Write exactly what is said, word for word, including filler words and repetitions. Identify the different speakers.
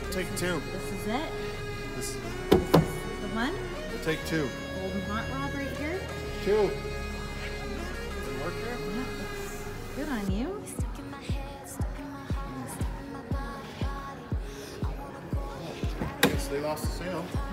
Speaker 1: Take two.
Speaker 2: This is it.
Speaker 1: This is
Speaker 2: This is the one.
Speaker 1: take two.
Speaker 2: Golden hot rod right here.
Speaker 1: Two. Does it work there?
Speaker 2: Yeah, looks good on you.
Speaker 1: Yes, they lost the sale.